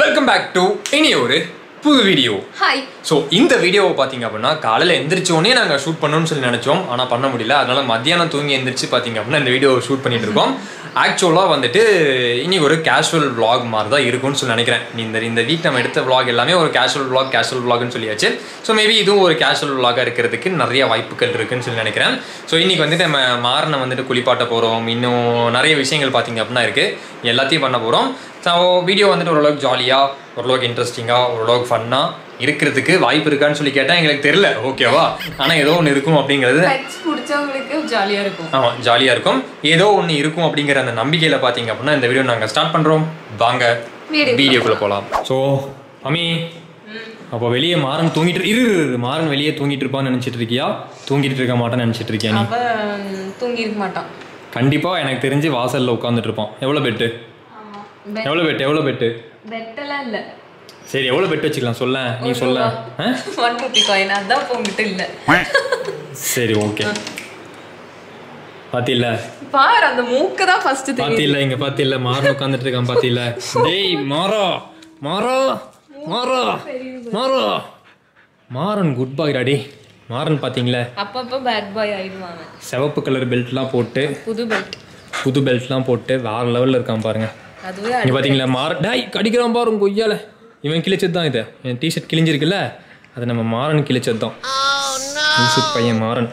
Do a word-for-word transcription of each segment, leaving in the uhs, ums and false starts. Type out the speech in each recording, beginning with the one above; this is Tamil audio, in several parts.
வெல்கம் பேக் டு இனி ஒரு புது வீடியோ. ஹாய். ஸோ இந்த வீடியோவை பார்த்தீங்க அப்படின்னா காலையில் எந்திரிச்சோடனே நாங்கள் ஷூட் பண்ணணும்னு சொல்லி நினச்சோம். ஆனால் பண்ண முடியல. அதனால மத்தியானம் தூங்கி எந்திரிச்சு பார்த்தீங்க அப்படின்னா இந்த வீடியோவை ஷூட் பண்ணிட்டு இருக்கோம். ஆக்சுவலாக வந்துட்டு இனி ஒரு கேஷுவல் vlog மாதிரி தான் இருக்கும்னு சொல்லி நினைக்கிறேன். இந்த இந்த வீக் நம்ம எடுத்த vlog எல்லாமே ஒரு கேஷுவல் vlog கேஷுவல் vlogனு சொல்லியாச்சு. ஸோ மேபி இதுவும் ஒரு கேஷுவல் vlog இருக்கிறதுக்கு நிறைய வாய்ப்புகள் இருக்குன்னு சொல்லி நினைக்கிறேன். ஸோ இன்னைக்கு வந்துட்டு நம்ம மாறனை வந்துட்டு குளிப்பாட்ட போகிறோம். இன்னும் நிறைய விஷயங்கள் பார்த்தீங்க அப்படின்னா இருக்குது. எல்லாத்தையும் பண்ண போகிறோம். ஸோ வீடியோ வந்துட்டு ஓரளவுக்கு ஜாலியாக, ஓரளவுக்கு இன்ட்ரெஸ்டிங்காக, ஓரளவுக்கு ஃபன்னாக இருக்கிறதுக்கு வாய்ப்பு இருக்கான்னு சொல்லி கேட்டால் எங்களுக்கு தெரியல. ஓகேவா? ஆனால் ஏதோ ஒன்று இருக்கும் அப்படிங்கிறது பிடிச்சவங்களுக்கு ஜாலியாக இருக்கும். ஆமாம், ஜாலியாக இருக்கும். ஏதோ ஒன்று இருக்கும் அப்படிங்கிற அந்த நம்பிக்கையில் பார்த்தீங்க அப்படின்னா இந்த வீடியோ நாங்கள் ஸ்டார்ட் பண்ணுறோம். வாங்க வீடியோக்குள்ளே போகலாம். ஸோ அம்மி, அப்போ வெளியே மாறன் தூங்கிட்டு இரு இரு மாறன் வெளியே தூங்கிட்டு இருப்பான்னு நினச்சிட்டு இருக்கியா? தூங்கிட்டு இருக்க மாட்டான்னு நினச்சிட்டு இருக்கியா? நீ தூங்கி இருக்க மாட்டான் கண்டிப்பாக. எனக்கு தெரிஞ்சு வாசலில் உட்காந்துட்டு இருப்பான். எவ்வளோ பெட்டு? எவ்வளோ பெட்டு? எவ்வளோ பெட்டு? பெட்டெல்லாம் இல்லை. சரி, எவ்வளோ பெட் வச்சுக்கலாம் சொல்ல? நீ சொல்ல. ஒன் ருபி காயின் அதான் போங்கிட்டு இல்லை. சரி, ஓகே. பாத்தியில்ல பாரு, அந்த மூக்கு தான் ஃபர்ஸ்ட் தெரியும். பாத்தியில்ல இங்க பாத்தியில்ல மாறன் உட்கார்ந்துட்டு இருக்கான். பாத்தியில்ல? டேய் மாறா Maara Maara Maara Maran good boy daddy. Maran பாத்தீங்களா? அப்பப்போ பேட் பாய் ஆயிடுவாங்க. சிவப்பு கலர் பெல்ட்லாம் போட்டு, புது பெல்ட் புது பெல்ட்லாம் போட்டு வேற லெவல்ல இருக்கான் பாருங்க. அதுவே இங்க பாத்தீங்களா? மாறன் டேய் கடிக்கிறான் பாருங்க கொய்யால. இவன் கிழிச்சது தான் இது. என் டிஷர்ட் கிழிஞ்சிருக்குல்ல, அது நம்ம மாறன் கிழிச்சது தான். பையன் மாறன்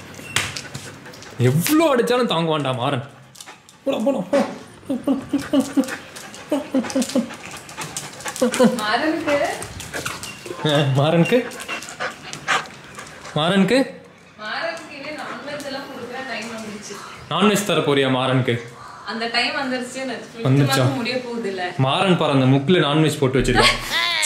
எவ்வளோ அடிச்சாலும் தாங்குவான்டா மாறன். மாறனுக்கு மாறனுக்கு நான்வெஜ் தர போறியா மாறனுக்கு? அந்த டைம் வந்துருச்சு. வந்துச்சா? முடிய போகுது இல்ல. மாறன் பாரு அந்த முக்குல நான்வெஜ் போட்டு வச்சிருக்கான்.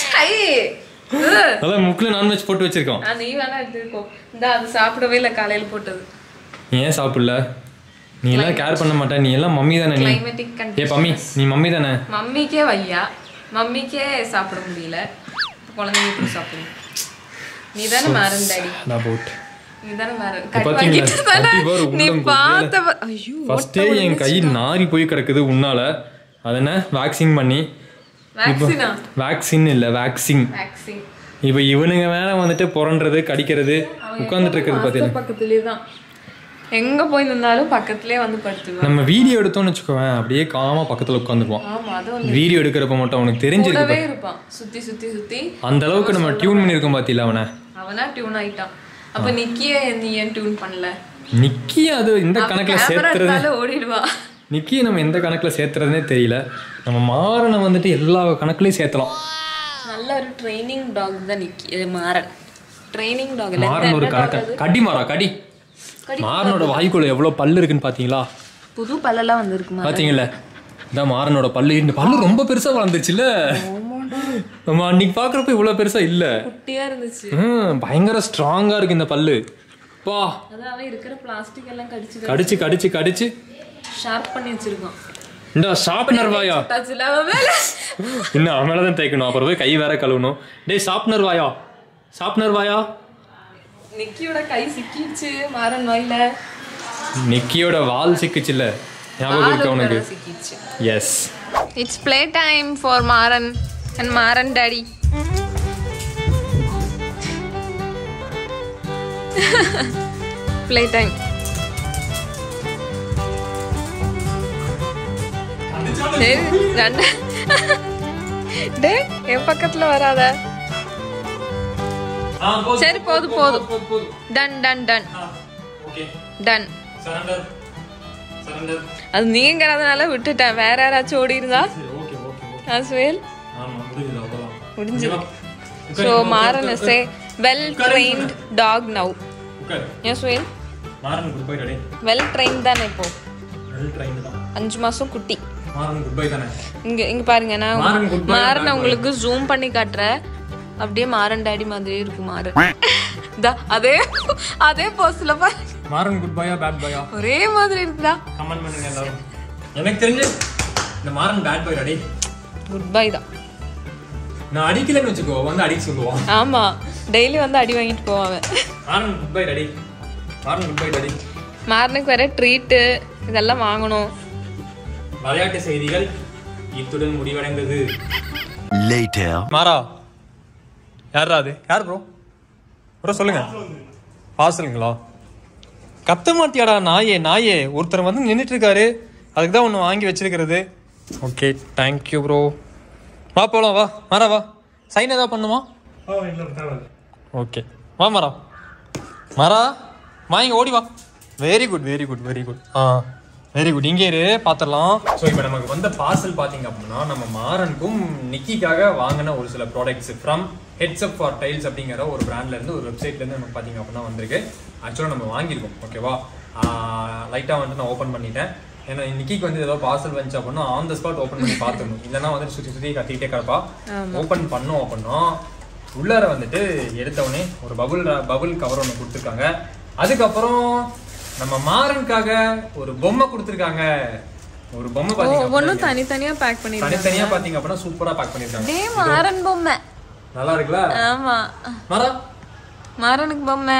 அதான் முக்குல நான்வெஜ் போட்டு வச்சிருக்கோம். நீ வேணா எடுத்துக்கோ. இந்த அது சாப்பிடவே இல்லை காலையில போட்டது. ஏன் சாப்பிடல? நீ எல்லாம் கேர் பண்ண மாட்டே. நீ எல்லாம் மம்மி தானே. நீ ஏ பம்மி, நீ மம்மி தானே. மம்மிக்கே வையா, மம்மிக்கே சாப்பிட முடியல. குழந்தைங்க எப்படி சாப்பிடணும்? நீ தானே மாறன் டாடி. நான் போட் நீ தானே மாறன். கட் தானே நீ பார்த்த. ஐயோ, ஃபர்ஸ்டே என் கை நாரி போய் கிடக்குது உன்னால. அதன வேக்சின் பண்ணி. வேக்சினா? வேக்சின் இல்ல, வேக்சின். வேக்சின். இப்போ இவனுங்க வேற வந்துட்டு புரண்டுறது, கடிக்கிறது, உட்கார்ந்துட்டு இருக்கிறது பாத்தீங்க. பக்கத்துலயே தான். எங்க போய் நின்னாலும் பக்கத்துலயே வந்து படுத்துவான். நம்ம வீடியோ எடுத்தோம்னு வெச்சுக்கோவேன், அப்படியே காமா பக்கத்துல உட்கார்ந்துருவான். ஆமா, அது வந்து வீடியோ எடுக்கிறப்ப மட்டும் அவனுக்கு தெரிஞ்சிருக்கு இருப்பான். சுத்தி சுத்தி சுத்தி அந்த அளவுக்கு நம்ம டியூன் பண்ணிருக்கோம் பாத்தீங்களா அவனை. அவனா டியூன் ஆயிட்டான். அப்ப நிக்கியே நீ ஏன் டியூன் பண்ணல? நிக்கி அது இந்த கணக்குல சேர்த்துறது ஓடிடுவா. நிக்கியை நம்ம எந்த கணக்குல சேர்த்துறதுனே தெரியல. நம்ம மாறனை வந்துட்டு எல்லா கணக்குலயும் சேர்த்தலாம். நல்ல ஒரு ட்ரைனிங் டாக் தான் நிக்கி. மாறன் ட்ரைனிங் டாக் இல்ல. மாறன் ஒரு கணக்கு. கடி மாறா கடி. மாறனோட வாய்க்குள்ள எவ்வளவு பல்லு இருக்குன்னு பாத்தீங்களா? புது பல்லெல்லாம் வந்திருக்கு பாத்தீங்கல்ல? இந்த மாறனோட பல்லு, இந்த பல்லு ரொம்ப பெருசா வளர்ந்துச்சுல்ல. நம்ம அன்னைக்கு பாக்குறப்ப இவ்வளவு பெருசா இல்ல, குட்டியா இருந்துச்சு. பயங்கர ஸ்ட்ராங்கா இருக்கு இந்த பல்லு. பா, அதான் இருக்கிற பிளாஸ்டிக் எல்லாம் கடிச்சு கடிச்சு கடிச்சு கடிச்சு ஷார்ப் பண்ணி வச்சிருக்கோம். இந்த ஷார்ப்னர் வாயா? இன்னும் அவன் தான் தேய்க்கணும். அப்புறம் போய் கை வேற கழுவணும். டேய் ஷார்ப்னர் வாயா, ஷார்ப்னர் வாயா. நிக்கியோட கை சிக்கிச்சு மாறன் வாயில. நிக்கியோட வால் சிக்கிச்சுல, ஞாபகம் இருக்கு உனக்கு? Yes. It's play time for Maran and Maran daddy. Play time. டே என் பக்கத்துல வராத. சரி போதும் போதும். Done done done done. அது நீங்கிறதுனால விட்டுட்டேன். வேற யாராச்சும் ஓடி இருந்தா சுஹேல் முடிஞ்சது. So Maran is a well trained dog now. ஏன் சுஹேல்? வெல் ட்ரெயின் தானே இப்போ. அஞ்சு மாசம் குட்டி. இங்க இங்க பாருங்க, நான் மாறன் உங்களுக்கு ஜூம் பண்ணி காட்டுறேன். அப்படியே மாறன் டாடி மாதிரியே இருக்கும் மாறன். அதே அதே போஸ்ல பாரு. மாறன் குட் பாயா பேட் பாயா? ஒரே மாதிரி இருக்குதா? கமெண்ட் பண்ணுங்க எல்லாரும். எனக்கு தெரிஞ்சு இந்த Maran bad boy daddy. Good boy தான். நான் அடிக்கலன்னு வெச்சுக்கோ, வந்து அடிக்க சொல்லுவான். ஆமா, டெய்லி வந்து அடி வாங்கிட்டு போவான். Maran good boy daddy. Maran good boy daddy. மாறனுக்கு வேற ட்ரீட் இதெல்லாம் வாங்கணும். விளையாட்டு செய்திகள் இத்துடன் முடிவடைந்தது. later. மாறா யாரா அது? யார் ப்ரோ? ப்ரோ சொல்லுங்க. பார்சலுங்களா? கத்த மாட்டியாடா நாயே நாயே, ஒருத்தர் வந்து நின்றுட்டு இருக்காரு, அதுக்கு தான் ஒன்று வாங்கி வச்சிருக்கிறது. Okay thank you bro. வா போகலாம், வா மாறா வா. சைன் ஏதாவது பண்ணுமா? ஓகே வா மாறா. மாறா வாங்க ஓடி வா. Very good very good very good. ஆ வெரி குட். இங்கே இரு பார்த்துடலாம். ஸோ இப்போ நமக்கு வந்த பார்சல் பார்த்தீங்க அப்படின்னா நம்ம மாறனுக்கும் நிக்கிக்காக வாங்கின ஒரு சில products from heads up for tails அப்படிங்கிற ஒரு பிராண்ட்ல இருந்து ஒரு வெப்சைட்ல இருந்து நமக்கு பார்த்தீங்க அப்படின்னா வந்திருக்கு. ஆக்சுவலாக நம்ம வாங்கியிருக்கோம். ஓகேவா? லைட்டாக வந்து நான் ஓப்பன் பண்ணிட்டேன். ஏன்னா நிக்கிக்கு வந்து ஏதோ பார்சல் வந்துச்சு அப்படின்னா ஆன் த ஸ்பாட் ஓப்பன் பண்ணி பார்த்துக்கணும். இல்லைன்னா வந்து சுற்றி சுற்றி கத்திக்கிட்டே கிடப்பா. ஓப்பன் பண்ணோம் அப்படின்னா உள்ளார வந்துட்டு எடுத்தவொடனே ஒரு பபுள் பபுள் கவர் ஒன்று கொடுத்துருக்காங்க. அதுக்கப்புறம் நம்ம மாறனுக்காக ஒரு பொம்மை கொடுத்துருக்காங்க. ஒரு பொம்மை பாத்தீங்க தனித்தனியா பேக் பண்ணி தனித்தனியா பாத்தீங்க அப்படின்னா சூப்பரா பேக் பண்ணிருக்காங்க. டேய் மாறன் பொம்மை நல்லா இருக்குல்ல? ஆமா மாறா மாறனுக்கு பொம்மை.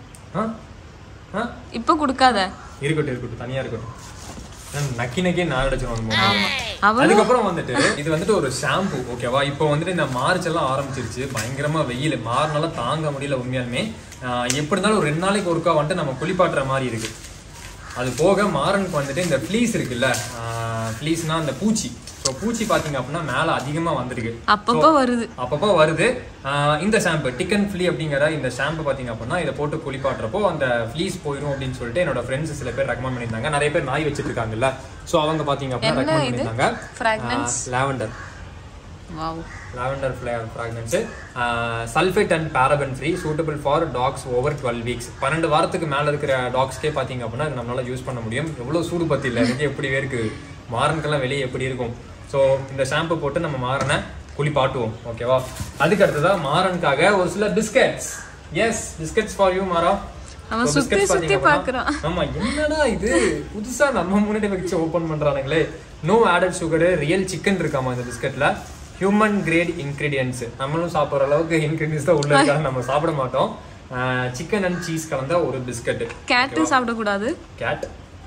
இப்ப கொடுக்காத, இருக்கட்டும் இருக்கட்டும் தனியா இருக்கட்டும். நக்கி நக்கி நான் அடிச்சிருவாங்க. அதுக்கப்புறம் வந்துட்டு இது வந்துட்டு ஒரு ஷாம்பு. ஓகேவா? இப்போ வந்துட்டு இந்த மார்ச் எல்லாம் ஆரம்பிச்சிருச்சு, பயங்கரமா வெயில், மாறினால தாங்க முடியல உண்மையாலுமே. எப்படி இருந்தாலும் ஒரு ரெண்டு நாளைக்கு ஒருக்கா வந்துட்டு நம்ம குளிப்பாட்டுற மாதிரி இருக்கு. அது போக மாறனுக்கு வந்துட்டு இந்த ஃப்ளீஸ் இருக்குல்ல, ஃப்ளீஸ்னா அந்த பூச்சி. ஸோ பூச்சி பார்த்தீங்க அப்படின்னா மேலே அதிகமாக வந்திருக்கு, அப்பப்போ வருது அப்பப்போ வருது. இந்த ஷாம்பு டிக்கன் ஃப்ளீ அப்படிங்கிற இந்த ஷாம்பு பார்த்தீங்க அப்படின்னா இதை போட்டு குளிப்பாட்டுறப்போ அந்த ஃப்ளீஸ் போயிடும் அப்படின்னு சொல்லிட்டு என்னோட ஃப்ரெண்ட்ஸ் சில பேர் ரெக்கமெண்ட் பண்ணியிருந்தாங்க. நிறைய பேர் நாய் வச்சுட்டு இருக்காங்கல்ல, ஸோ அவங்க பார்த்தீங்க அப்படின்னா ரெக்கமெண்ட் பண்ணியிருந்தாங்க. Lavender lavender fragrance, sulphate and paraben free, suitable for dogs over twelve weeks. பன்னெண்டு வாரத்துக்கு மேலே இருக்கிற டாக்ஸ்க்கே பார்த்தீங்க அப்படின்னா நம்மளால யூஸ் பண்ண முடியும். எவ்வளோ சூடு பற்றி இல்லை, எனக்கு எப்படி இருக்கு, மாறனுக்கெல்லாம் வெளியே எப்படி இருக்கும். ஸோ இந்த ஷாம்பு போட்டு நம்ம மாறனை குளிப்பாட்டுவோம். ஓகேவா? அதுக்கு அடுத்ததான் மாறனுக்காக ஒரு சில biscuits. Yes, biscuits for you மாறா. ஆமா, என்னடா இது புதுசா நம்ம முன்னாடி வச்சு ஓபன் பண்றானுங்களே. No added sugar, real chicken இருக்காமா இந்த பிஸ்கெட்ல. ஹியூமன் கிரேட் இன்கிரீடியன்ஸ், நம்மளும் சாப்பிட்ற அளவுக்கு இன்கிரீடியன்ஸ் தான் உள்ள இருக்காங்க, நம்ம சாப்பிட மாட்டோம். சிக்கன் அண்ட் சீஸ் கலந்த ஒரு பிஸ்கட். கேட் சாப்பிடக்கூடாது. Cat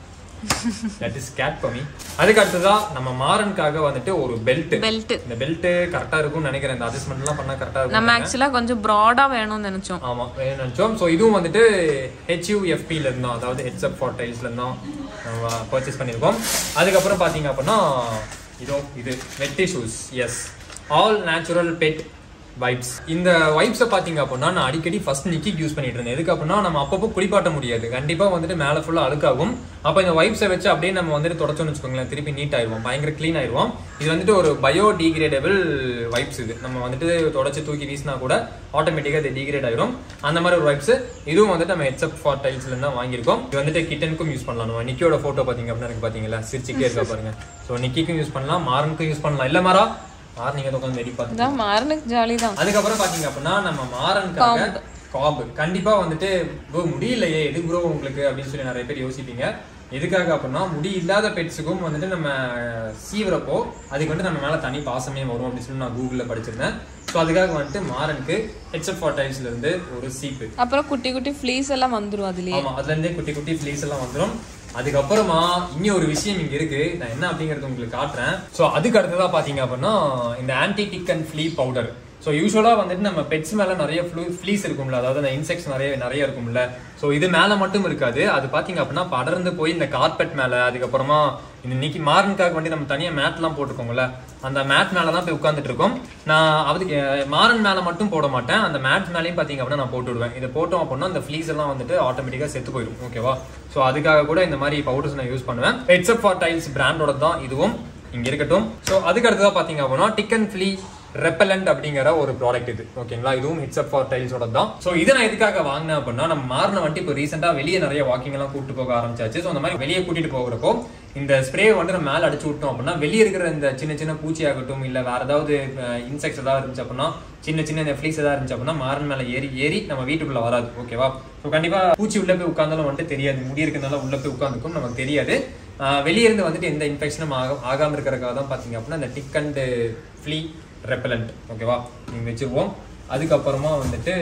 that is cat for me. அதுக்கு அடுத்ததா நம்ம மாறனுக்காக வந்துட்டு ஒரு பெல்ட். பெல்ட் இந்த பெல்ட் கரெக்டா இருக்கும்னு நினைக்கிறேன். இந்த அட்ஜஸ்ட்மென்ட் எல்லாம் பண்ணா கரெக்டா இருக்கும். நம்ம एक्चुअली கொஞ்சம் broad-ஆ வேணும்னு நினைச்சோம். ஆமா வேணும்னு நினைச்சோம். சோ இதுவும் வந்துட்டு H U F P ல இருந்தா, அதாவது ஹெட்ஸ் அப் ஃபார் டைல்ஸ்ல இருந்தா நம்ம பர்ச்சேஸ் பண்ணிருக்கோம். அதுக்கு அப்புறம் பாத்தீங்க அப்படின்னா இதோ இது wet tissues. Yes, all natural pet wipes. இந்த வைப்ஸை பார்த்தீங்க அப்படின்னா நான் அடிக்கடி ஃபர்ஸ்ட் நிக்கிக்கு யூஸ் பண்ணிட்டு இருந்தேன். எதுக்கு அப்படின்னா நம்ம அப்பப்போ குளிப்பாட்ட முடியாது, கண்டிப்பா வந்துட்டு மேலே ஃபுல்லாக அழுக்காகும். அப்போ இந்த வைப்ஸை வச்சு அப்படியே நம்ம வந்துட்டு தொடச்சோன்னு வச்சுக்கோங்களேன், திருப்பி நீட் ஆயிடுவோம், பயங்கர க்ளீன் ஆயிடுவோம். இது வந்துட்டு ஒரு பயோ டீகிரேடபிள் வைப்ஸ். இது நம்ம வந்துட்டு தொடச்சி தூக்கி வீசினா கூட ஆட்டோமேட்டிக்காக இது டீகிரேட் ஆயிடும். அந்த மாதிரி ஒரு வைப்ஸ். இதுவும் வந்துட்டு நம்ம ஹெட்ஸ் அப் ஃபார் டைல்ஸ்ல தான் வாங்கியிருக்கோம். இது வந்துட்டு கிட்டனுக்கும் யூஸ் பண்ணலாம். நம்ம நிக்கியோட போட்டோ பார்த்தீங்க அப்படின்னா எனக்கு பார்த்தீங்களா சிரிச்சுக்கே இருக்கா பாருங்க. ஸோ நிக்கிக்கும் யூஸ் பண்ணலாம், மாறனுக்கும் யூஸ் பண்ணலாம். இல்லை மாறா மாறனிங்க உட்காந்து வெடி பார்த்து மாறனுக்கு ஜாலி தான். அதுக்கப்புறம் பாத்தீங்க அப்படின்னா நம்ம மாறனுக்காக காப். கண்டிப்பா வந்துட்டு ப்ரோ முடியலையே எது ப்ரோ உங்களுக்கு அப்படின்னு சொல்லி நிறைய பேர் யோசிப்பீங்க. எதுக்காக அப்படின்னா முடி இல்லாத பெட்ஸுக்கும் வந்துட்டு நம்ம சீவுறப்போ அதுக்கு வந்து நம்ம மேல தனி பாசமே வரும் அப்படின்னு சொல்லி நான் கூகுள்ல படிச்சிருந்தேன். ஸோ அதுக்காக வந்துட்டு மாறனுக்கு ஹெட்ஸ் அப் ஃபார் டைல்ஸ்ல இருந்து ஒரு சீப்பு, அப்புறம் குட்டி குட்டி ஃப்ளீஸ் எல்லாம் வந்துடும் அதுலயே. ஆமா, அதுல இருந்தே குட்டி குட்டி ஃப்ளீஸ் எல்லாம் வந்துடும். அதுக்கப்புறமா இன்னும் ஒரு விஷயம் இங்க இருக்கு, நான் என்ன அப்படிங்கறது உங்களுக்கு காட்டுறேன். ஸோ அதுக்கு அடுத்ததா பாத்தீங்க அப்படின்னா இந்த anti tick and flea powder. So யூஸ்வலா வந்துட்டு நம்ம பெட்ஸ் மேல நிறைய ஃப்ளீஸ் இருக்கும்ல, அதாவது அந்த இன்செக்ட்ஸ் நிறைய நிறைய இருக்கும்ல. ஸோ இது மேல மட்டும் இருக்காது, அது பாத்தீங்க அப்படின்னா படர்ந்து போய் இந்த கார்பெட் மேல, அதுக்கப்புறமா இந்த இன்னைக்கு மாறனுக்காக வந்து நம்ம தனியா மேட் எல்லாம் போட்டுருக்கோம்ல, அந்த மேட் மேலதான் போய் உட்காந்துட்டு இருக்கோம். நான் அதுக்கு மாறன் மேல மட்டும் போட மாட்டேன், அந்த மேட் மேலேயும் பாத்தீங்க அப்படின்னா நான் போட்டு விடுவேன். இதை போட்டோம் அப்படின்னா அந்த ஃப்ளீஸ் எல்லாம் வந்துட்டு ஆட்டோமேட்டிக்கா செத்து போயிடும். ஓகேவா? ஸோ அதுக்காக கூட இந்த மாதிரி பவுடர்ஸ் நான் யூஸ் பண்ணுவேன். ஹெட்ஸ் அப் ஃபார் டைல்ஸ் பிராண்டோட தான் இதுவும் இங்க இருக்கட்டும். ஸோ அதுக்கு அடுத்ததா பாத்தீங்க அப்படின்னா டிக் அண்ட் ஃப்ளீ ரெப்பலண்ட் அப்படிங்கிற ஒரு ப்ராடக்ட் இது. ஓகேங்களா? இதுவும் ஹெட்ஸ் அப் ஃபார் டைல்ஸோட தான். ஸோ இதை நான் எதுக்காக வாங்கினேன் அப்படின்னா நம்ம மாறின வந்துட்டு இப்போ ரீசெண்டா வெளியே நிறைய வாக்கிங் எல்லாம் கூட்டு போக ஆரம்பிச்சாச்சு. ஸோ அந்த மாதிரி வெளியே கூட்டிட்டு போகிறப்போ இந்த ஸ்ப்ரே வந்து நம்ம மேலே அடிச்சு விட்டோம் அப்படின்னா வெளியே இருக்கிற இந்த சின்ன சின்ன பூச்சி ஆகட்டும், இல்லை வேற ஏதாவது இன்செக்ட்ஸ் ஏதாவது இருந்துச்சு அப்படின்னா, சின்ன சின்ன இந்த ஃப்ளீஸ் ஏதாவது இருந்துச்சு அப்படின்னா மாறன் மேலே ஏறி ஏறி நம்ம வீட்டுக்குள்ள வராது. ஓகேவா? ஸோ கண்டிப்பா பூச்சி உள்ள போய் உட்கார்ந்தாலும் வந்துட்டு தெரியாது, முடி இருக்கிறதுனால உள்ள போய் உட்காந்துக்கும் நமக்கு தெரியாது. வெளியே இருந்து வந்துட்டு எந்த இன்ஃபெக்ஷனும் ஆக ஆகாம இருக்கிறதுக்காக தான் பாத்தீங்க அப்படின்னா இந்த டிக் அண்ட் ஃப்ளீ ரெப்பலண்ட். ஓகேவா? நீங்க வச்சிருவோம். அதுக்கப்புறமா வந்துட்டு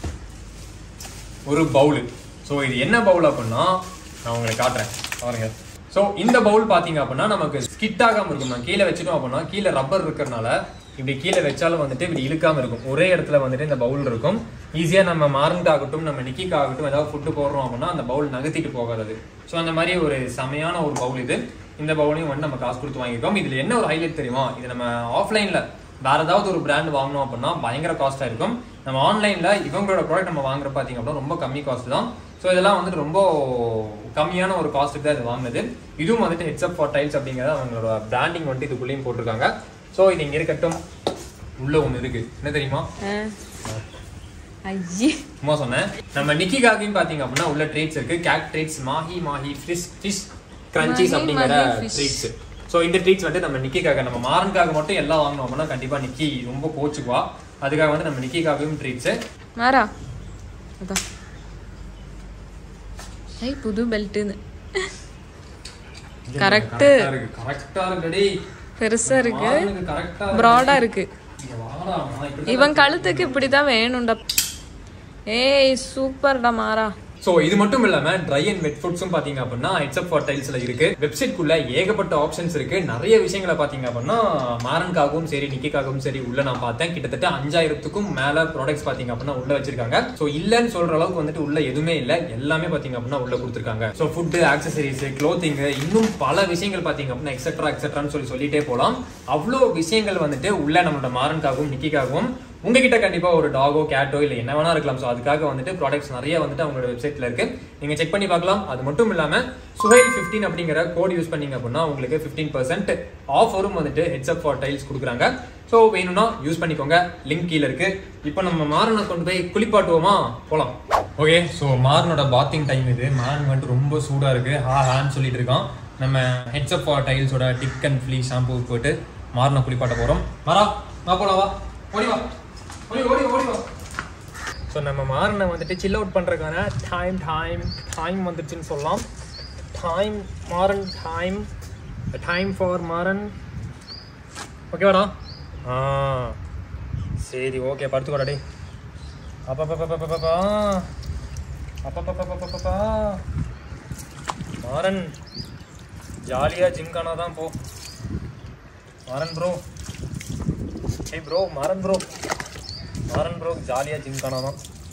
ஒரு பவுல். ஸோ இது என்ன பவுல் அப்படின்னா நான் உங்களுக்கு காட்டுறேன் பாருங்க. ஸோ இந்த பவுல் பாத்தீங்க அப்படின்னா நமக்கு ஸ்கிட் ஆகாம இருக்கும். நான் கீழே வச்சிட்டோம் அப்படின்னா கீழே ரப்பர் இருக்கிறதுனால இப்படி கீழே வச்சாலும் வந்துட்டு இப்படி இழுக்காம இருக்கும். ஒரே இடத்துல வந்துட்டு இந்த பவுல் இருக்கும். ஈஸியா நம்ம மாரனுக்காகட்டும் நம்ம நிக்கிக்காகட்டும் ஏதாவது ஃபுட்டு போடுறோம் அப்படின்னா அந்த பவுல் நகர்த்திட்டு போகாது. ஸோ அந்த மாதிரி ஒரு செமையான ஒரு பவுல் இது. இந்த பவுலையும் வந்து நம்ம காசு கொடுத்து வாங்கியிருக்கோம். இதுல என்ன ஒரு ஹைலைட் தெரியுமா, இது நம்ம ஆஃப்லைன்ல வேற ஏதாவது ஒரு பிராண்ட் வாங்கணும் அப்படின்னா பயங்கர காஸ்டா இருக்கும். நம்ம ஆன்லைன்ல இவங்களோட ப்ராடக்ட் நம்ம வாங்குற பாத்தீங்க அப்படின்னா ரொம்ப கம்மி காஸ்ட் தான். ஸோ இதெல்லாம் வந்துட்டு ரொம்ப கம்மியான ஒரு காஸ்ட்டுக்கு தான் இது வாங்கினது. இதுவும் வந்துட்டு ஹெட்ஸ்அப் ஃபார் டைல்ஸ் அப்படிங்கிறத அவங்களோட பிராண்டிங் வந்துட்டு இதுக்குள்ளேயும் போட்டிருக்காங்க. ஸோ இது இங்க இருக்கட்டும். உள்ள ஒண்ணு இருக்கு, என்ன தெரியுமா? சும்மா சொன்னேன். நம்ம நிக்கிக்காகவும் பாத்தீங்க அப்படின்னா உள்ள ட்ரீட்ஸ் இருக்கு. Cat treats, mahi mahi fish fish crunchies அப்படிங்கிற ட்ரீட்ஸ். ஸோ இந்த ட்ரீட்ஸ் வந்து நம்ம நிக்கிக்காக, நம்ம மாரனுக்காக மட்டும் எல்லாம் வாங்கணும் அப்படின்னா கண்டிப்பா நிக்கி ரொம்ப கோச்சுக்குவா. அதுக்காக வந்து நம்ம நிக்கிக்காகவும் ட்ரீட்ஸ். மாரா அதான் ஐ புது பெல்ட்னு கரெக்ட் கரெக்ட்டா இருக்குடி. பெருசா இருக்கு, பிராடா இருக்கு. இவன் கழுத்துக்கு இப்படிதான் வேணும்டா. ஏய் சூப்பர்டா மாரா. சோ இது மட்டும் இல்லாம ட்ரை அண்ட் வெட் ஃபுட்ஸும் பாத்தீங்க அப்படின்னா ஹெட்ஸ்அப் ஃபார் டைல்ஸ்ல இருக்கு. வெப்சைட்குள்ள ஏகப்பட்ட ஆப்ஷன்ஸ் இருக்கு. நிறைய விஷயங்களை பாத்தீங்க அப்படின்னா மாரனுக்காகவும் சரி நிக்கிக்காகவும் சரி உள்ள நான் பார்த்தேன். கிட்டத்தட்ட அஞ்சாயிரத்துக்கும் மேல ப்ராடக்ட்ஸ் பாத்தீங்க அப்படின்னா உள்ள வச்சிருக்காங்க. சோ இல்லன்னு சொல்ற அளவுக்கு வந்துட்டு உள்ள எதுவுமே இல்ல, எல்லாமே பாத்தீங்க அப்படின்னா உள்ள கொடுத்துருக்காங்க. சோ ஃபுட், ஆக்சசரிஸ், க்ளோத்திங், இன்னும் பல விஷயங்கள் பாத்தீங்க அப்படின்னா எக்ஸெட்ரா எக்ஸெட்ரான்னு சொல்லி சொல்லிட்டே போலாம். அவ்வளோ விஷயங்கள் வந்துட்டு உள்ள நம்மளோட மாரனுக்காகவும் நிக்கிக்காகவும் உங்ககிட்ட கண்டிப்பா ஒரு டாகோ கேட்டோ இல்ல என்ன வேணா இருக்கலாம். ஸோ அதுக்காக வந்துட்டு ப்ராடக்ட்ஸ் நிறைய வந்துட்டு அவங்களோட வெப்சைட்ல இருக்கு, நீங்க செக் பண்ணி பார்க்கலாம். அது மட்டும் இல்லாம சுஹைல் பிப்டீன் அப்படிங்கிற கோட் யூஸ் பண்ணீங்க அப்படின்னா உங்களுக்கு பிப்டீன் பர்சன்ட் ஆஃபரும் வந்துட்டு ஹெட்ஸ்அப் ஃபார் டைல்ஸ் கொடுக்குறாங்க. ஸோ வேணும்னா யூஸ் பண்ணிக்கோங்க, லிங்க் கீழே இருக்கு. இப்போ நம்ம மாரனை கொண்டு போய் குளிப்பாட்டுவோமா, போலாம். ஓகே, ஸோ மாரனோட பாத்திங் டைம் இது. மாரன் வந்துட்டு ரொம்ப சூடா இருக்கு, ஹா ஹான்னு சொல்லிட்டு இருக்கான். நம்ம ஹெட்ஸ்அப் ஃபார் டைல்ஸோட டிக் அண்ட் ஃப்ளீ ஷாம்பு போட்டு மாரனை குளிப்பாட்ட போறோம். மாரா வா போலாம், வா ஓடி வா ஓடி ஓடி ஓடி வா. ஸோ நம்ம மாரனை வந்துட்டு சில் அவுட் பண்ணுறதுக்கான டைம் டைம் டைம் வந்துடுச்சுன்னு சொல்லலாம். Time Maran time time for Maran. ஓகேவாடா? ஆ சரி ஓகே, படுத்துக்கோடா டே. அப்பா பாப்பா பாப்பா பாப்பா அப்பா பாப்பா பாப்பா பாப்பா மாரன் ஜாலியாக ஜிம் காணா தான் போ. Maran bro, hey bro, Maran bro Maran bro ஜாலியாக ஜிம் காணாதான்.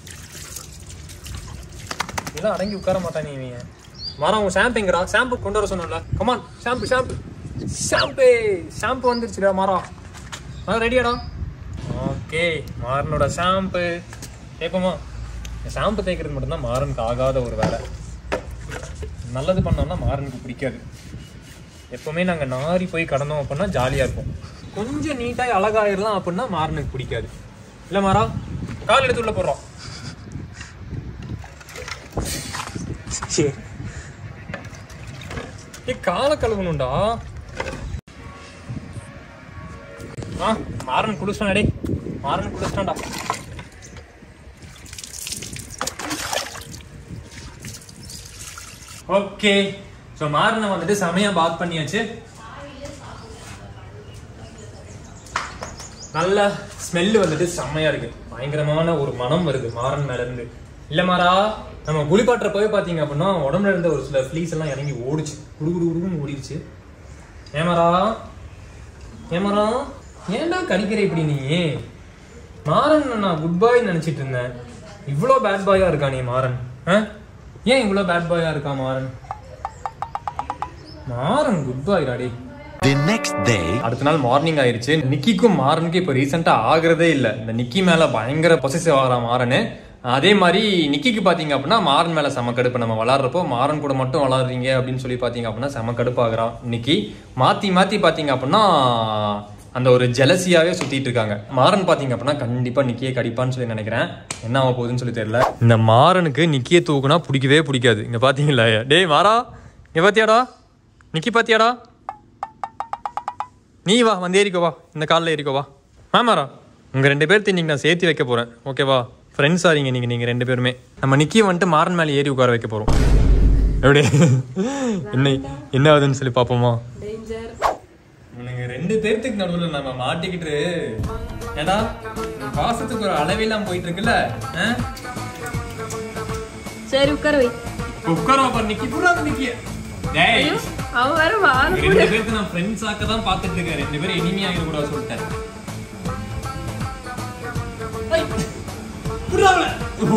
இதெல்லாம் அடங்கி உட்கார மாட்டானே இவன். மாரன் உன் ஷாம்பு எங்கடா? ஷாம்பு கொண்டு வர சொன்னல. Come on shampoo shampoo shampoo shampoo வந்துருச்சுடா மாரா. ஆ ரெடியாடா? ஓகே, மாரனோட ஷாம்பு கேட்போமா? ஷாம்பு தேய்க்கிறது மட்டும்தான் மாரனுக்கு ஆகாத ஒரு வேலை. நல்லது பண்ணோம்னா மாரனுக்கு பிடிக்காது. எப்பவுமே நாங்கள் நாரி போய் கடந்தோம் அப்படின்னா ஜாலியாக இருக்கும். கொஞ்சம் நீட்டாக அழகாயிடலாம் அப்படின்னா மாரனுக்கு பிடிக்காது. இல்லை மாறா, கால் எடுத்து உள்ள போடுறோம். ஏ காலை கழுவணும்டா. ஆ மாரன் குளிச்சிட்டான் டே, மாரன் குளிச்சிட்டான்டா. ஓகே, ஸோ மாரனை வந்துட்டு செமையா பாத் பண்ணியாச்சு. நல்ல ஸ்மெல்லு வந்துட்டு செம்மையா இருக்கு, பயங்கரமான ஒரு மனம் வருது மாரன் மேல இருந்து. இல்ல மாறா, நம்ம குளிப்பாட்டுற போய் பாத்தீங்க அப்படின்னா உடம்புல இருந்த ஒரு சில ஃப்ளீஸ் எல்லாம் இறங்கி ஓடிச்சு, குடு குடு குடுன்னு ஓடிடுச்சு. ஏமாரா ஏமாரா ஏன்டா கடிக்கிற இப்படி நீ? மாரன் நான் குட் பாய் நினைச்சிட்டு இருந்தேன், இவ்வளோ பேட் பாயா இருக்கா நீ மாரன்? ஏன் இவ்வளோ பேட் பாயா இருக்கா Maran? Maran good boy daddy. அடுத்த நாள் மார்னிங் ஆயிருச்சு. நிக்கிக்கும் மாரனுக்கு இப்ப ரீசெண்டா ஆகுறதே இல்ல. இந்த நிக்கி மேல பயங்கர பொசசிவ் ஆகிறான் மாரனு. அதே மாதிரி நிக்கிக்கு பாத்தீங்க அப்படின்னா மாரன் மேல செம கடுப்பு. நம்ம விளாடுறப்போ மாரன் கூட மட்டும் விளாடுறீங்க அப்படின்னு சொல்லி பாத்தீங்க அப்படின்னா செம கடுப்பு ஆகுறான் நிக்கி. மாத்தி மாத்தி பாத்தீங்க அப்படின்னா அந்த ஒரு ஜெலசியாவே சுத்திட்டு இருக்காங்க. மாரன் பாத்தீங்க அப்படின்னா கண்டிப்பா நிக்கியை கடிப்பான்னு சொல்லி நினைக்கிறேன். என்ன ஆக போகுதுன்னு சொல்லி தெரியல. இந்த மாரனுக்கு நிக்கியை தூக்குனா பிடிக்கவே பிடிக்காது. இங்க பாத்தீங்களா? டேய் மாறா, இங்க பாத்தியாடா நிக்கி, பாத்தியாடா? நீ வா, வந்து ஏறிக்கோ, வா இந்த காலில் ஏறிக்கோ, வா. ஆமாரா, உங்கள் ரெண்டு பேர்த்து இன்னைக்கு நான் சேர்த்து வைக்க போகிறேன், ஓகேவா? ஃப்ரெண்ட்ஸ் ஆறீங்க நீங்கள் நீங்கள் ரெண்டு பேருமே. நம்ம நிக்கி வந்துட்டு மாரன் மேலே ஏறி உட்கார வைக்க போகிறோம். எப்படி என்ன என்ன ஆகுதுன்னு சொல்லி பார்ப்போமா? உனக்கு ரெண்டு பேர்த்துக்கு நடுவில் நம்ம மாட்டிக்கிட்டு ஏடா பாசத்துக்கு ஒரு அளவெல்லாம் போயிட்டு இருக்குல்ல. சரி உட்கார வை. உட்கார பாரு நிக்கி, பூரா நிக்கி. டேய் அவ வர வா. ரெண்டு பேருக்கு நான் ஃப்ரெண்ட்ஸ் ஆக்க தான் பார்த்துட்டு இருக்கேன். ரெண்டு பேரும் இனிமையா ஆகிட கூடாது சொல்லிட்டேன்.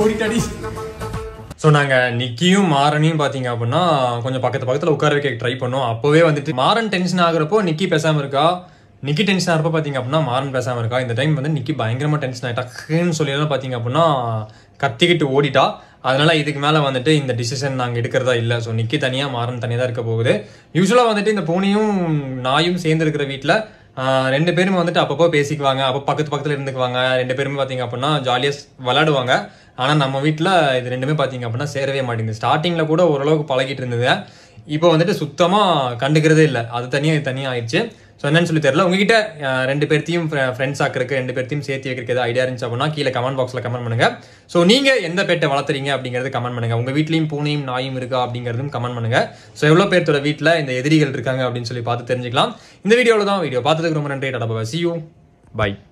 ஓடிட்டாடி. ஸோ நாங்கள் நிக்கியும் மாறனையும் பார்த்தீங்க அப்படின்னா கொஞ்சம் பக்கத்து பக்கத்தில் உட்கார வைக்க ட்ரை பண்ணோம். அப்போவே வந்துட்டு மாறன் டென்ஷன் ஆகுறப்போ நிக்கி பேசாமல் இருக்கா, நிக்கி டென்ஷன் ஆகிறப்போ பார்த்தீங்க அப்படின்னா மாறன் பேசாமல் இருக்கா. இந்த டைம் வந்து நிக்கி பயங்கரமாக டென்ஷன் ஆகிட்டாக்குன்னு சொல்லியெல்லாம் பார்த்தீங்க அப்படின்னா கத்திக்கிட்டு ஓடிட்டா. அதனால இதுக்கு மேலே வந்துட்டு இந்த டிசிஷன் நாங்கள் எடுக்கிறதா இல்லை. ஸோ நிக்கி தனியாக மாறன் தனியாக தான் இருக்க போகுது. யூஸ்வலாக வந்துட்டு இந்த பூனையும் நாயும் சேர்ந்து இருக்கிற வீட்டில் ரெண்டு பேரும் வந்துட்டு அப்பப்போ பேசிக்குவாங்க, அப்போ பக்கத்து பக்கத்தில் இருந்துக்குவாங்க. ரெண்டு பேருமே பார்த்தீங்க அப்படின்னா ஜாலியாக விளையாடுவாங்க. ஆனால் நம்ம வீட்டில் இது ரெண்டுமே பார்த்தீங்க அப்படின்னா சேரவே மாட்டேங்குது. ஸ்டார்டிங்கில் கூட ஓரளவுக்கு பழகிட்டு இருந்தது, இப்போ வந்துட்டு சுத்தமாக கண்டுக்கிறதே இல்லை. அது தனியாக இது தனியாக ஆயிடுச்சு. ஸோ என்னன்னு சொல்லி தெரியல. உங்ககிட்ட ரெண்டு பேர்த்தையும் ஃப்ரெண்ட்ஸ் ஆக்கிறதுக்கு ரெண்டு பேர்த்தையும் சேர்த்து வைக்கிறதுக்கு எதாவது ஐடியா இருந்துச்சு அப்படின்னா கீழே கமெண்ட் பாக்ஸில் கமெண்ட் பண்ணுங்கள். ஸோ நீங்கள் எந்த பெட்டை வளர்த்துறீங்க அப்படிங்கிறது கமெண்ட் பண்ணுங்கள். உங்கள் வீட்லேயும் பூனையும் நாயும் இருக்கா அப்படிங்கிறதும் கமெண்ட் பண்ணுங்கள். ஸோ எவ்வளோ பேர்த்தோட வீட்டில் இந்த எதிரிகள் இருக்காங்க அப்படின்னு சொல்லி பார்த்து தெரிஞ்சுக்கலாம். இந்த வீடியோவில் தான். வீடியோ பார்த்ததுக்கு ரொம்ப நன்றி. Tata bye. See you. Bye.